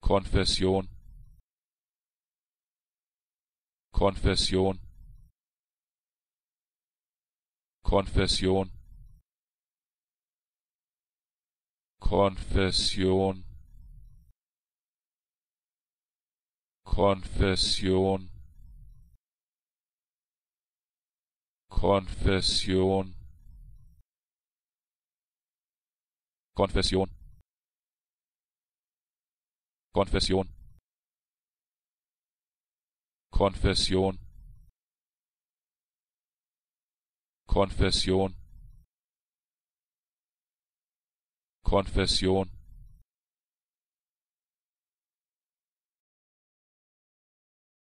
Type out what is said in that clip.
Konfession, Konfession, Konfession, Konfession, Konfession, Konfession, Konfession, Konfession, Konfession, Konfession, Konfession,